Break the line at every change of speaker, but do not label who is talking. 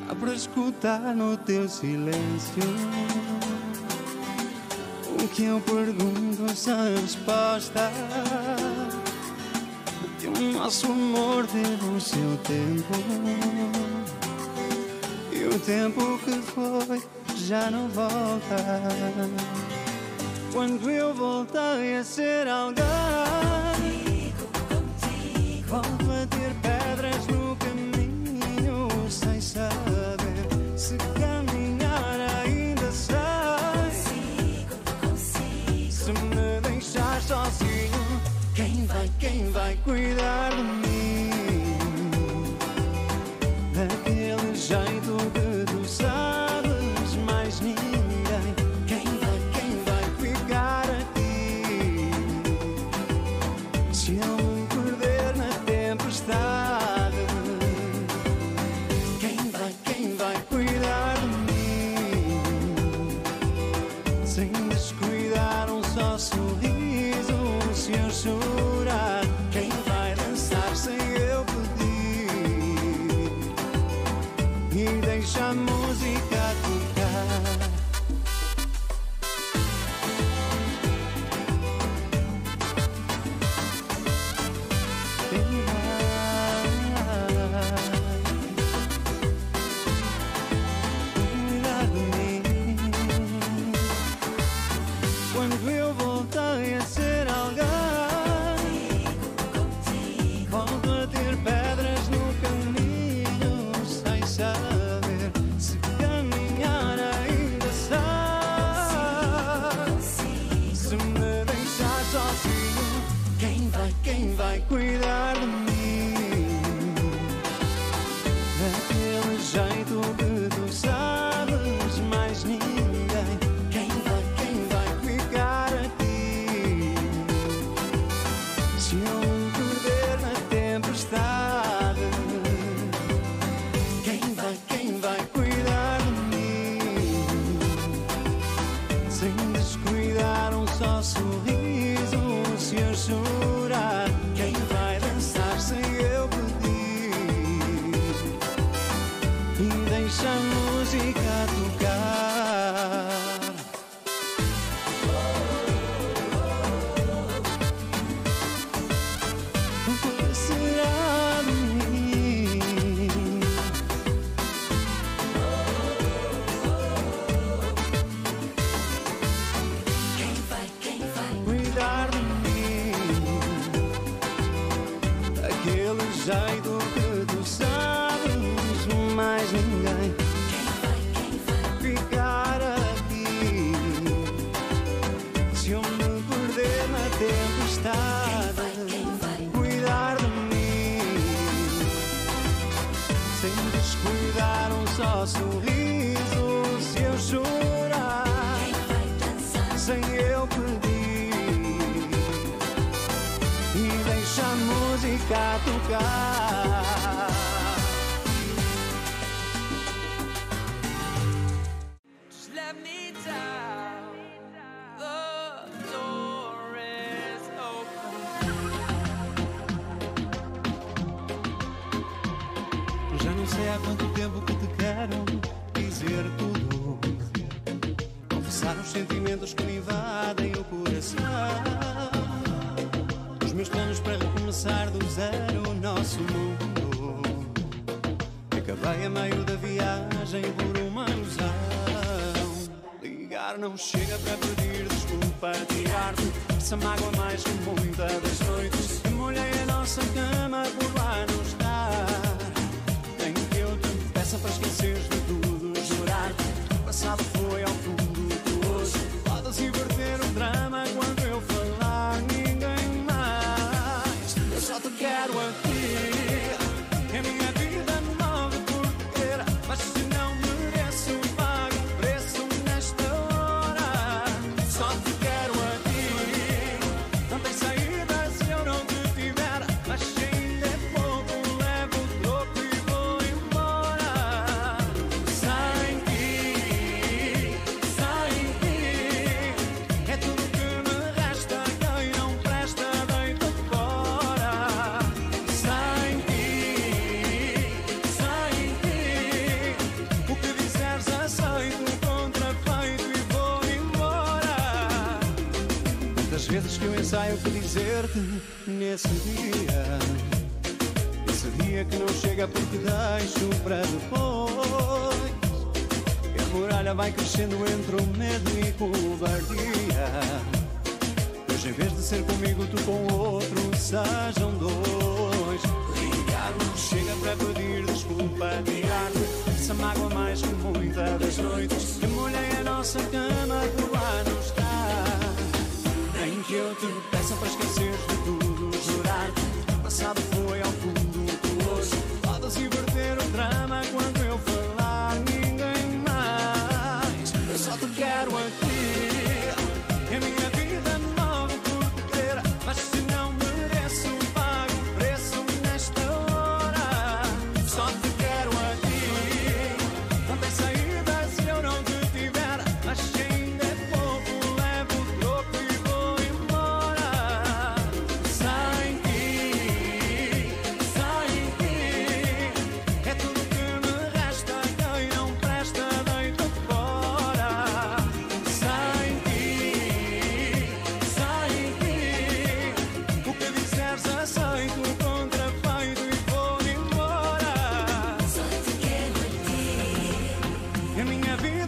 Dá para escutar no teu silêncio o que eu pergunto sem resposta. Que o nosso amor teve o seu tempo, e o tempo que foi já não volta. Quando eu voltei a ser alguém, volto a ter pedras no caminho, sem saber se caminhar ainda sei. Se me deixar sozinho, quem vai cuidar de mim? Daquele jeito que tu sabes, mais ninguém. Quem vai ficar aqui? Se eu me perder na tempestade, quem vai cuidar de mim? Sem descuidar um só sorriso, se eu chorar, quem vai dançar sem eu pedir? E deixa a música tocar. Quando eu voltei a ser alguém, volto a ter pedras no caminho, sem saber se caminhar ainda sei. Se me deixar sozinho, quem vai cuidar de mim? Daquele jeito que tu sabes, mais ninguém. Quem vai ficar aqui? Se eu me perder na tempestade, quem vai cuidar de mim? Sem descuidar um só sorriso, se eu chorar, quem vai dançar sem eu pedir? E deixa a música tocar. O que será de mim?
Quem vai
Cuidar de mim? Daquele jeito que tu sabes, mais ninguém. Ficar aqui? Se eu me perder na tempestade, cuidar de mim? Sem descuidar um só sorriso, se eu chorar, sem eu pedir? E deixa a música tocar.
Just let me down. The door is open.
Já não sei há quanto tempo que te quero dizer tudo, confessar os sentimentos que me invadem o coração, os meus planos para recomeçar do zero o nosso mundo. Acabei a meio da viagem por uma ilusão. Ligar não chega para pedir desculpa, tirar-te essa mágoa mais que muita das noites que molhei a nossa cama por lá não estar. Tenho que eu te peça para esqueceres de tudo, jurar-te que o passado foi ao fundo. Tu hoje podes inverter o drama quando eu falar, ninguém mais. Eu só te quero a ti, que a minha vida não morre por ter, mas se não mereço, pago o preço nesta hora. Só te quero a ti, não tem saída se eu não te tiver, mas se ainda é pouco, levo o troco e vou embora. Sem ti, sem vezes que eu ensaio o que dizer-te nesse dia. Esse dia que não chega porque deixo para depois. E a muralha vai crescendo entre o medo e covardia. Hoje em vez de ser comigo, tu com outro, sejam dois. Ligar-me chega para pedir desculpa, tirar-me essa mágoa mais que muita das noites que molhei a nossa cama por lá não está. Nem que eu te peça para esqueceres de tudo, jurar-te que o passado foi ao fundo. Tu hoje podes inverter o drama quando eu falar, ninguém mais. Eu só te quero aqui, é a minha vida nova por te ter. Mas se não mereço, pago o preço nesta hora. Só te quero aqui, não tem saída se eu não te tiver. Mas se ainda é pouco, levo o troco e vou embora. Sem ti, é tudo que me resta. Quem não presta, deita fora. Sem ti, o que disseres aceito, contrafeito e vou embora.
Só te quero a ti.
A minha vida